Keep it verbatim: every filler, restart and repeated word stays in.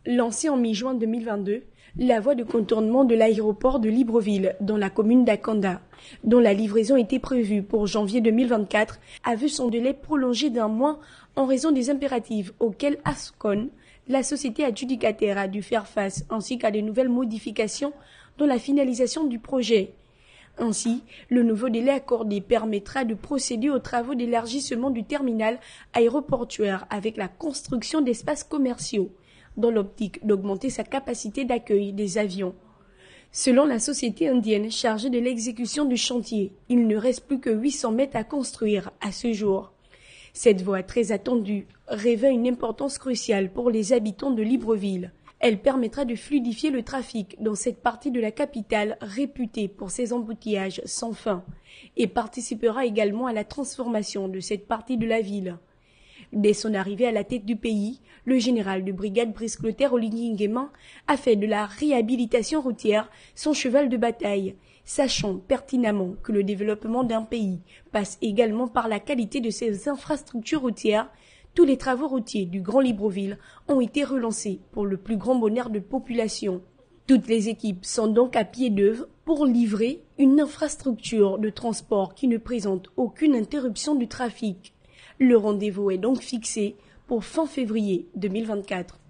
Lancée en mi-juin deux mille vingt-deux, la voie de contournement de l'aéroport de Libreville, dans la commune d'Akanda, dont la livraison était prévue pour janvier deux mille vingt-quatre, a vu son délai prolongé d'un mois en raison des impératifs auxquels Ascon, la société adjudicataire, a dû faire face, ainsi qu'à de nouvelles modifications dans la finalisation du projet. Ainsi, le nouveau délai accordé permettra de procéder aux travaux d'élargissement du terminal aéroportuaire avec la construction d'espaces commerciaux, dans l'optique d'augmenter sa capacité d'accueil des avions. Selon la société indienne chargée de l'exécution du chantier, il ne reste plus que huit cents mètres à construire à ce jour. Cette voie très attendue revêt une importance cruciale pour les habitants de Libreville. Elle permettra de fluidifier le trafic dans cette partie de la capitale réputée pour ses embouteillages sans fin et participera également à la transformation de cette partie de la ville. Dès son arrivée à la tête du pays, le général de brigade Brice Clotaire Oligny Nguema a fait de la réhabilitation routière son cheval de bataille, sachant pertinemment que le développement d'un pays passe également par la qualité de ses infrastructures routières. Tous les travaux routiers du Grand Libreville ont été relancés pour le plus grand bonheur de population. Toutes les équipes sont donc à pied d'œuvre pour livrer une infrastructure de transport qui ne présente aucune interruption du trafic. Le rendez-vous est donc fixé pour fin février deux mille vingt-quatre.